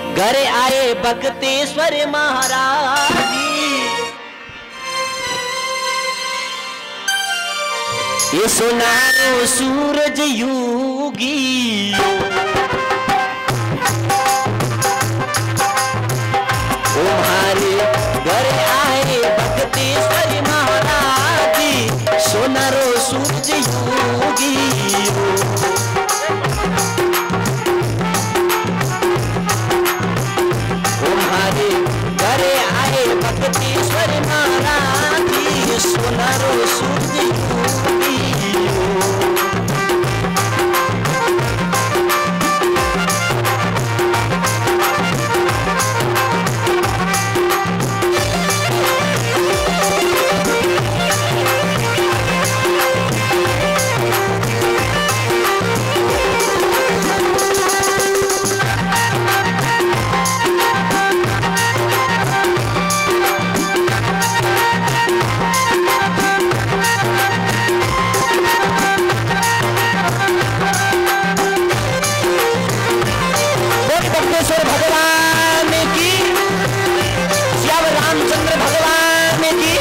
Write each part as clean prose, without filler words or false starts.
घरे आए भक्तेश्वर महाराज जी। ये सुनारो सूरज योगी तुम्हारे घरे आए भक्तेश्वर महाराज जी। सुनारो सूरज योगी भक्तेश्वर महाराज जी। सुनारो सूरज योगी भगवान की, श्याम रामचंद्र भगवान की।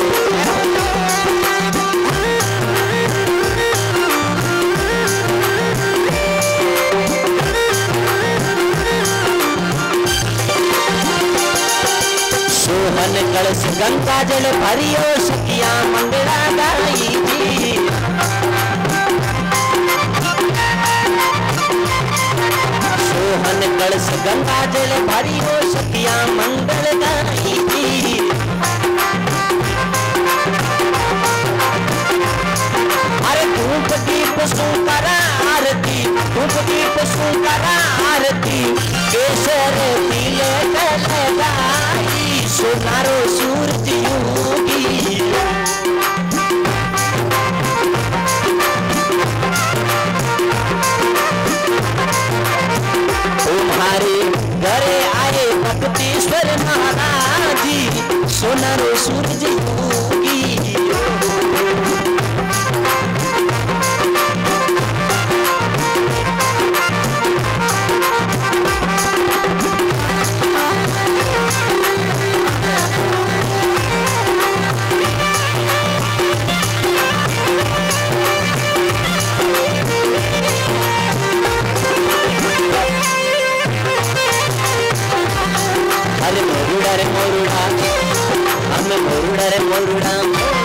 सोहन कलश गंगा जल भरियो सखिया मंगला गाई जी। सोहन कलश गंगा जल भरियो सखिया मंगल गाई जी। अरे धूप दीप सुकरा आरती, धूप दीप सुकरा आरती, केसर पीले लगाई। सुनारो सूरज योगी तुम्हारे घरे आए भक्तेश्वर महाराज जी। सुनारो सूरज योगी रे मोरुड़ा, हम मोरुड़ा रे मोरुड़ा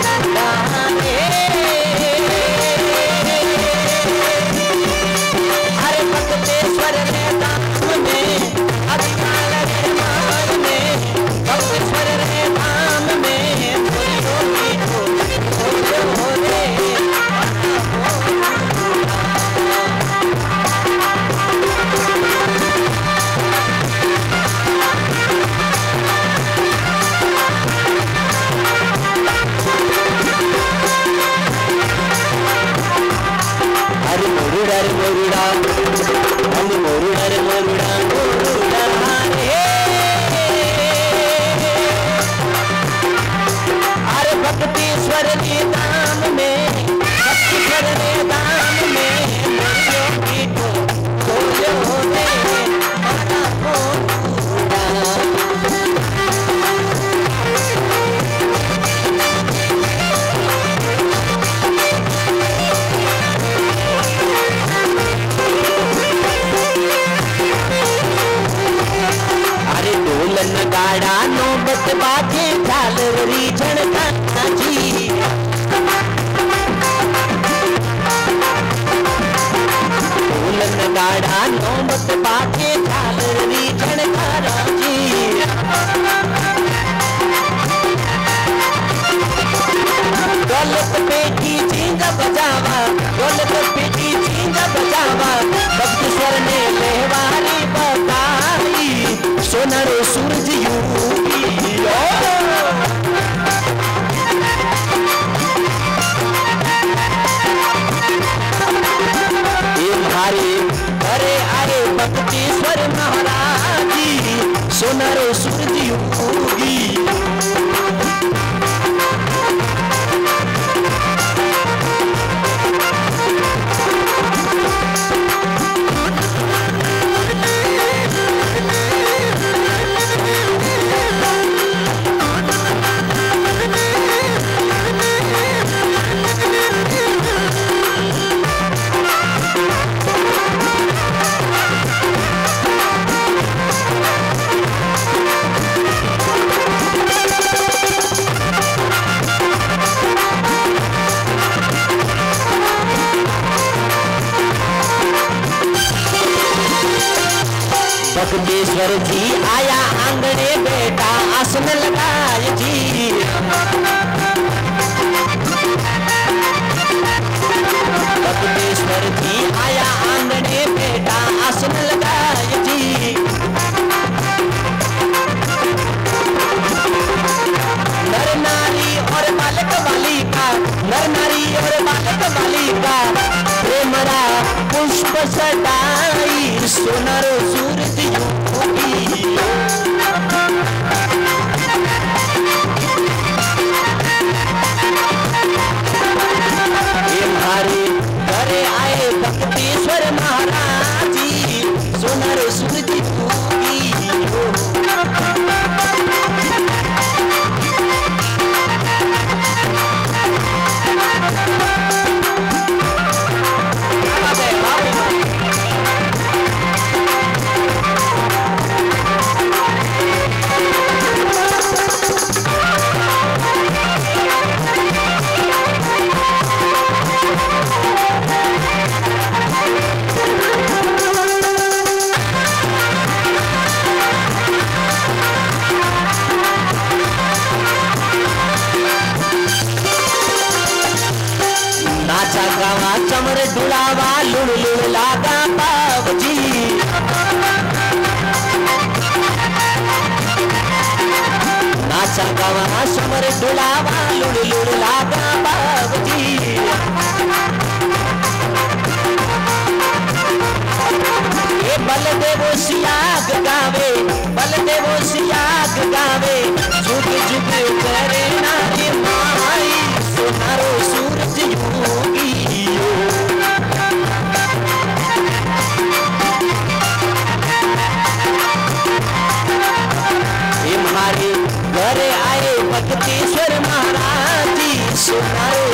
अरे भक्तेश्वर रे धाम में, अभिमाल रे मान में, भक्तेश्वर रे धाम में योगी हो रे। मोरुड़ा रे मोरुड़ा, हम मोरुड़ा रे मोरुड़ा मोरुड़ा रे। अरे भक्तेश्वर रे धाम में, भक्तेश्वर रे धाम में योगी हो रे। गाड़ा नौबत बाजे झालरी झड़का जी। ढोलन गाड़ा नौबत बाजे झालरी झड़का जी। दौलत बेटी झींगा बजावा, दौलत बेटी झींगा बजावा, भक्तेश्वर ने लेवारी बताई। सोनारो सूरज योगी तुम्हारे घरे आए भक्तेश्वर भक्तेश्वर जी आया आंगने बेटा आसन लगाए जी। भक्तेश्वर जी आया आंगने बेटा आसन लगाए जी। नर नारी और बालक बालिका, नर नारी और बालक बालिका प्रेमरा पुष्प सटाई सोनारो सूरज योगी। हमारे घरे आए भक्तेश्वर महाराज जी सोनारो सूरज योगी। नाचा गावा चमर डुलावा लुड़ लुड़ लागा बाबजी। नाचा गावा चमर डुलावा लुड़ लुड़ लागा बाबजी। ये बलदेवो सियाग गावे, बलदेवो सियाग गावे, झुक झुक करे नारी माई सोनारो सूरज योगी। हमारे घरे आए भक्तेश्वर महाराज जी सोनारो